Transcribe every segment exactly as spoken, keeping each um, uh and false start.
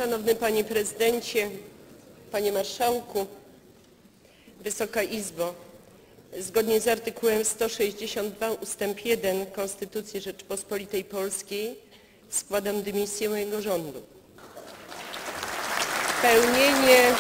Szanowny Panie Prezydencie, Panie Marszałku, Wysoka Izbo, zgodnie z artykułem sto sześćdziesiąt dwa ustęp jeden Konstytucji Rzeczypospolitej Polskiej składam dymisję mojego rządu. Pełnienie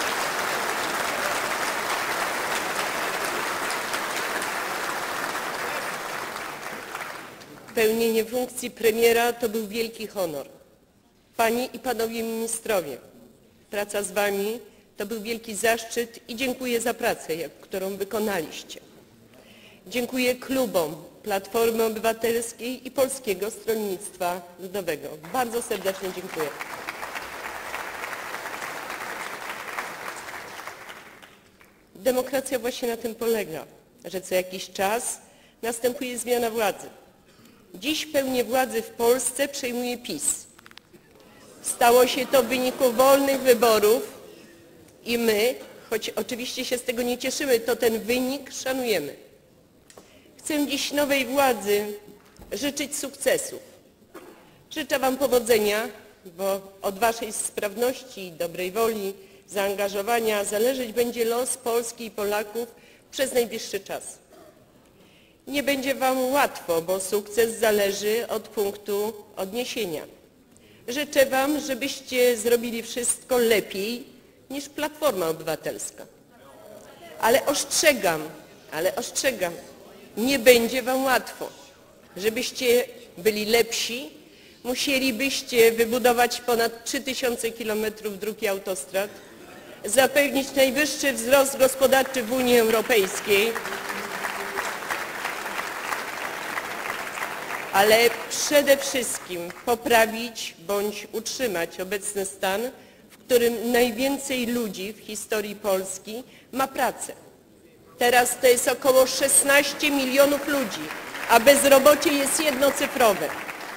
Pełnienie funkcji premiera to był wielki honor. Panie i Panowie Ministrowie, praca z Wami to był wielki zaszczyt i dziękuję za pracę, którą wykonaliście. Dziękuję klubom Platformy Obywatelskiej i Polskiego Stronnictwa Ludowego. Bardzo serdecznie dziękuję. Demokracja właśnie na tym polega, że co jakiś czas następuje zmiana władzy. Dziś pełnię władzy w Polsce przejmuje PiS. Stało się to w wyniku wolnych wyborów i my, choć oczywiście się z tego nie cieszymy, to ten wynik szanujemy. Chcę dziś nowej władzy życzyć sukcesów. Życzę Wam powodzenia, bo od Waszej sprawności i dobrej woli, zaangażowania zależeć będzie los Polski i Polaków przez najbliższy czas. Nie będzie Wam łatwo, bo sukces zależy od punktu odniesienia. Życzę Wam, żebyście zrobili wszystko lepiej niż Platforma Obywatelska. Ale ostrzegam, ale ostrzegam, nie będzie Wam łatwo. Żebyście byli lepsi, musielibyście wybudować ponad trzy tysiące kilometrów dróg i autostrad, zapewnić najwyższy wzrost gospodarczy w Unii Europejskiej, ale przede wszystkim poprawić bądź utrzymać obecny stan, w którym najwięcej ludzi w historii Polski ma pracę. Teraz to jest około szesnaście milionów ludzi, a bezrobocie jest jednocyfrowe.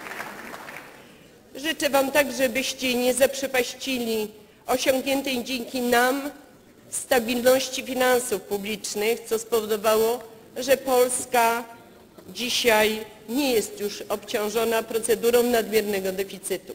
Życzę Wam także, byście nie zaprzepaścili osiągniętej dzięki nam stabilności finansów publicznych, co spowodowało, że Polska dzisiaj nie jest już obciążona procedurą nadmiernego deficytu.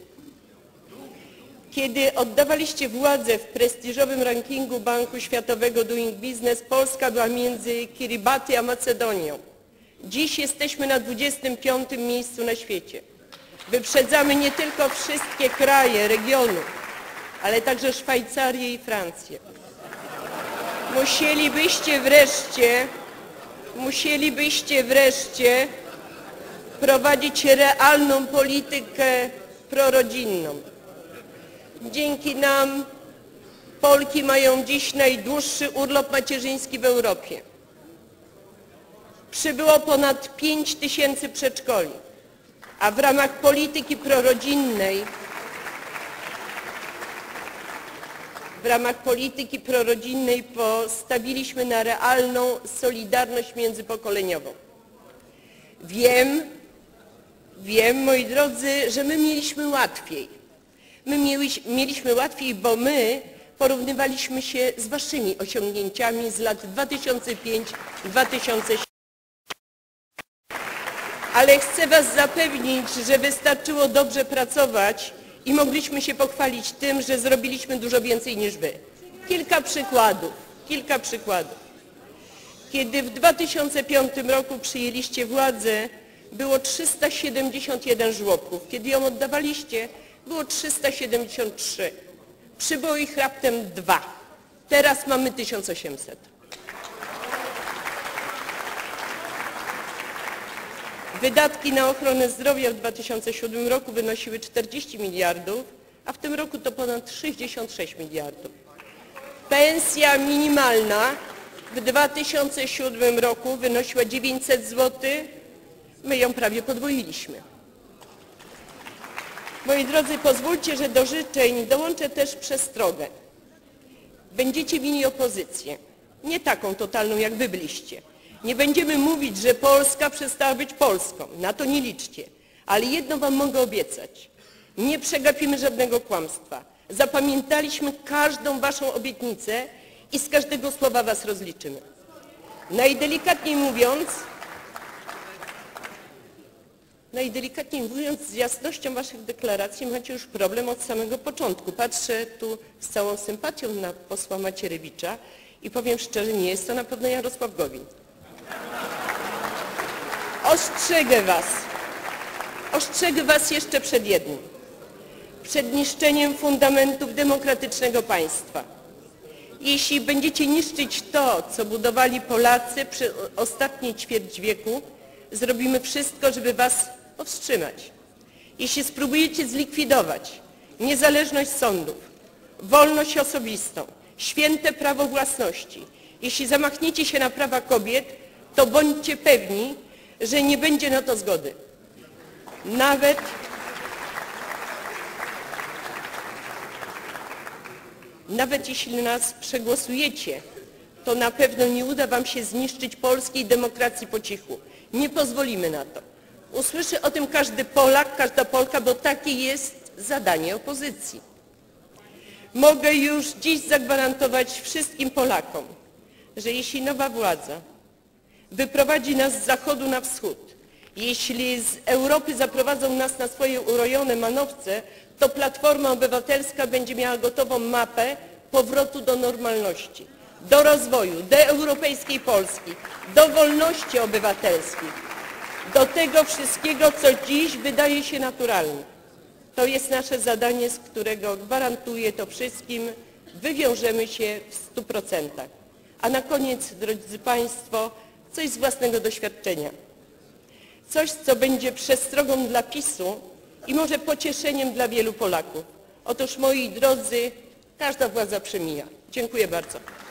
Kiedy oddawaliście władzę w prestiżowym rankingu Banku Światowego Doing Business, Polska była między Kiribati a Macedonią. Dziś jesteśmy na dwudziestym piątym miejscu na świecie. Wyprzedzamy nie tylko wszystkie kraje regionu, ale także Szwajcarię i Francję. Musielibyście wreszcie, musielibyście wreszcie prowadzić realną politykę prorodzinną. Dzięki nam Polki mają dziś najdłuższy urlop macierzyński w Europie. Przybyło ponad pięć tysięcy przedszkoli, a w ramach polityki prorodzinnej w ramach polityki prorodzinnej postawiliśmy na realną solidarność międzypokoleniową. Wiem, wiem, moi drodzy, że my mieliśmy łatwiej. My mieliśmy łatwiej, bo my porównywaliśmy się z Waszymi osiągnięciami z lat dwa tysiące piątego do dwa tysiące siódmego. Ale chcę Was zapewnić, że wystarczyło dobrze pracować i mogliśmy się pochwalić tym, że zrobiliśmy dużo więcej niż Wy. Kilka przykładów, kilka przykładów. Kiedy w dwa tysiące piątym roku przyjęliście władzę, było trzysta siedemdziesiąt jeden żłobków. Kiedy ją oddawaliście, było trzysta siedemdziesiąt trzy. Przybyło ich raptem dwa. Teraz mamy tysiąc osiemset. Wydatki na ochronę zdrowia w dwa tysiące siódmym roku wynosiły czterdzieści miliardów, a w tym roku to ponad sześćdziesiąt sześć miliardów. Pensja minimalna w dwa tysiące siódmym roku wynosiła dziewięćset złotych, my ją prawie podwoiliśmy. Moi drodzy, pozwólcie, że do życzeń dołączę też przestrogę. Będziecie mieli opozycję, nie taką totalną, jak Wy byliście. Nie będziemy mówić, że Polska przestała być Polską, na to nie liczcie. Ale jedno Wam mogę obiecać, nie przegapimy żadnego kłamstwa. Zapamiętaliśmy każdą Waszą obietnicę i z każdego słowa Was rozliczymy. Najdelikatniej mówiąc, najdelikatniej mówiąc, z jasnością waszych deklaracji macie już problem od samego początku. Patrzę tu z całą sympatią na posła Macierewicza i powiem szczerze, nie jest to na pewno Jarosław Gowin. Ostrzegę was, ostrzegę was jeszcze przed jednym. Przed niszczeniem fundamentów demokratycznego państwa. Jeśli będziecie niszczyć to, co budowali Polacy przez ostatnie ćwierć wieku, zrobimy wszystko, żeby was powstrzymać. Jeśli spróbujecie zlikwidować niezależność sądów, wolność osobistą, święte prawo własności, jeśli zamachniecie się na prawa kobiet, to bądźcie pewni, że nie będzie na to zgody. Nawet Nawet jeśli nas przegłosujecie, to na pewno nie uda wam się zniszczyć polskiej demokracji po cichu. Nie pozwolimy na to. Usłyszy o tym każdy Polak, każda Polka, bo takie jest zadanie opozycji. Mogę już dziś zagwarantować wszystkim Polakom, że jeśli nowa władza wyprowadzi nas z zachodu na wschód, jeśli z Europy zaprowadzą nas na swoje urojone manowce, to Platforma Obywatelska będzie miała gotową mapę powrotu do normalności, do rozwoju, do europejskiej Polski, do wolności obywatelskich, do tego wszystkiego, co dziś wydaje się naturalne. To jest nasze zadanie, z którego gwarantuję to wszystkim, wywiążemy się w stu procentach. A na koniec, drodzy Państwo, coś z własnego doświadczenia. Coś, co będzie przestrogą dla PiSu i może pocieszeniem dla wielu Polaków. Otóż, moi drodzy, każda władza przemija. Dziękuję bardzo.